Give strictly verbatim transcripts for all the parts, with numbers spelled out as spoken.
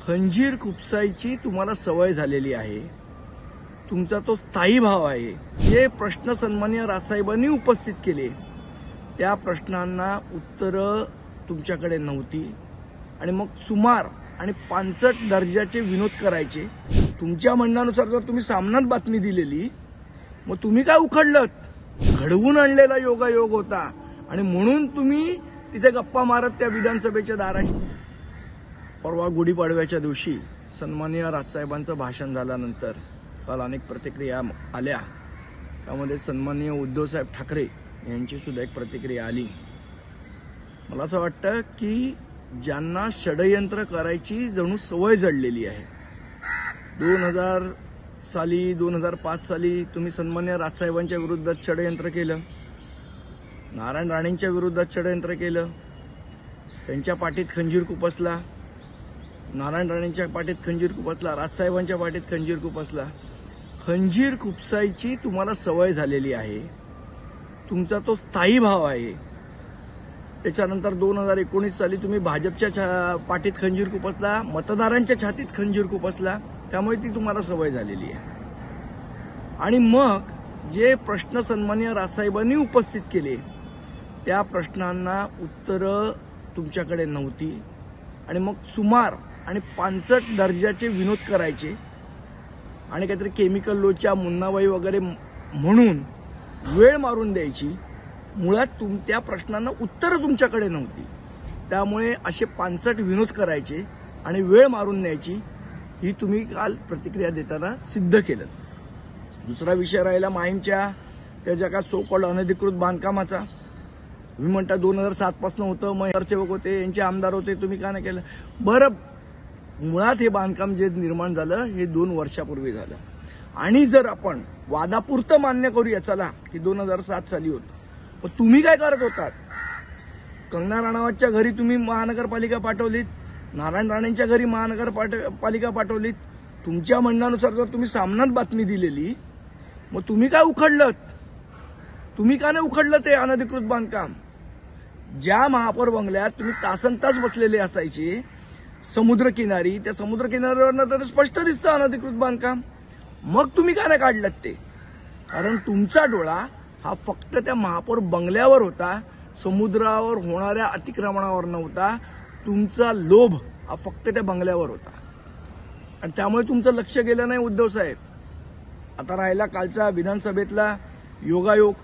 खंजीर खुपसायची तुम्हाला सवय झालेली आहे, तुमचा तो स्थायी भाव आहे। जे प्रश्न सन्माननीय राजसाहेबांनी उपस्थित केले त्या प्रश्नांना उत्तरं तुमच्याकडे नव्हती आणि मग सुमार आणि पांचट दर्जाचे विनोद करायचे। तुमच्या म्हणण्यानुसार जर तुम्ही सामनात बातमी दिलेली मग तुम्ही काय उखडलत? घडवून आणलेला योगायोग होता आणि म्हणून तुम्ही तिथे गप्पा मारत त्या विधानसभेच्या दाराशी। परवा गुढीपाडव्याच्या दिवशी सन्माननीय राजसाहेबांचं भाषण झाल्यानंतर काल अनेक प्रतिक्रिया आल्या, त्यामध्ये सन्माननीय उद्धवसाहेब ठाकरे यांची सुद्धा एक प्रतिक्रिया आली। मला असं वाटतं की ज्यांना षडयंत्र करायची जणू सवय जडलेली आहे। दोन हजार साली दोन हजार पाच साली तुम्ही सन्माननीय राजसाहेबांच्या विरोधात षडयंत्र केलं, नारायण राणेंच्या विरोधात षडयंत्र केलं, त्यांच्या पाठीत खंजीर खुपसला, नारायण राणेंच्या पाठीत खंजीर खुपसला, राजसाहेबांच्या पाठीत खंजीर खुपसला। खंजीर खुपसायची तुम्हाला सवय झालेली आहे, तुमचा तो स्थायी भाव आहे। त्याच्यानंतर दोन हजार एकोणीस साली तुम्ही भाजपच्या पाठीत खंजीर खुपसला, मतदारांच्या छातीत खंजीर खुपसला, त्यामुळे ती तुम्हाला सवय झालेली आहे। आणि मग जे प्रश्न सन्माननीय राजसाहेबांनी उपस्थित केले त्या प्रश्नांना उत्तरं तुमच्याकडे नव्हती आणि मग सुमार आणि पांचट दर्जाचे विनोद करायचे आणि काहीतरी केमिकल लोच्या मुन्नाबाई वगैरे म्हणून वेळ मारून द्यायची। मुळात तुम त्या प्रश्नांना उत्तरं तुमच्याकडे नव्हती, त्यामुळे असे पांचट विनोद करायचे आणि वेळ मारून न्यायची, ही तुम्ही काल प्रतिक्रिया देताना सिद्ध केलं। दुसरा विषय राहिला माहीमच्या त्या जगा सो कॉल्ड अनधिकृत बांधकामाचा। तुम्ही म्हणता दोन हजार सात पासून होतं, मग नगरसेवक होते, यांचे आमदार होते, तुम्ही का नाही केलं? बरं, मुळात हे बांधकाम जे निर्माण झालं हे दोन वर्षापूर्वी झालं आणि जर आपण वादापुरतं मान्य करूया चला की दोन हजार सात साली होतं, मग तुम्ही काय करत होतात? कंगना राणावतच्या घरी तुम्ही महानगरपालिका पाठवलीत, नारायण राणेंच्या घरी महानगरपालिका पाठवलीत। तुमच्या म्हणण्यानुसार जर तुम्ही सामनात बातमी दिलेली मग तुम्ही काय उखडलत? तुम्ही का नाही उखडलं ते अनधिकृत बांधकाम? ज्या महापौर बंगल्यात तुम्ही तासन तास बसलेले असायचे समुद्रकिनारी, त्या समुद्रकिनाऱ्यावरनं तर स्पष्ट दिसतं अनधिकृत बांधकाम, मग तुम्ही का नाही काढलं ते? कारण तुमचा डोळा हा फक्त त्या महापौर बंगल्यावर होता, समुद्रावर होणाऱ्या अतिक्रमणावर नव्हता। तुमचा लोभ हा फक्त त्या बंगल्यावर होता आणि त्यामुळे तुमचं लक्ष गेलं नाही उद्धव साहेब। आता राहिला कालचा विधानसभेतला योगायोग।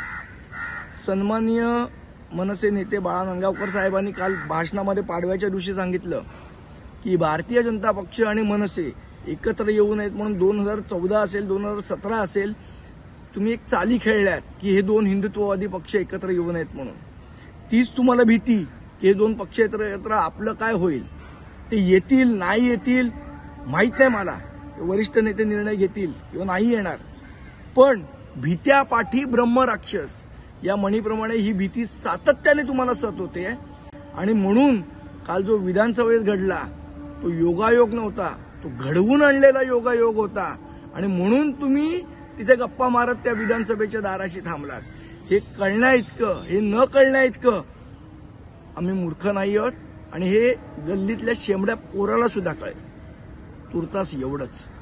सन्माननीय मनसे नेते बाळा नांदगावकर साहेबांनी काल भाषणामध्ये पाडव्याच्या दिवशी सांगितलं की भारतीय जनता पक्ष आणि मनसे एकत्र येऊ नयेत म्हणून दोन हजार चौदा असेल दोन हजार सतरा असेल तुम्ही एक चाली खेळल्यात की हे दोन हिंदुत्ववादी पक्ष एकत्र येऊ नयेत म्हणून। तीच तुम्हाला भीती की हे दोन पक्ष एकत्र आपलं काय होईल? ते येतील नाही येतील माहित नाही मला, वरिष्ठ नेते निर्णय घेतील किंवा नाही येणार, पण भीत्या पाठी ब्रह्मराक्षस या म्हणीप्रमाणे ही भीती सातत्याने तुम्हाला सत होते आणि म्हणून काल जो विधानसभेत घडला तो योगायोग नव्हता, तो घडवून आणलेला योगायोग होता आणि म्हणून तुम्ही तिथे गप्पा मारत त्या विधानसभेच्या दाराशी थांबलात। हे कळण्या इतकं, हे न कळण्या इतकं आम्ही मूर्ख नाही आहोत आणि हे गल्लीतल्या शेंबड्या पोराला सुद्धा कळेल। तुर्तास एवढंच।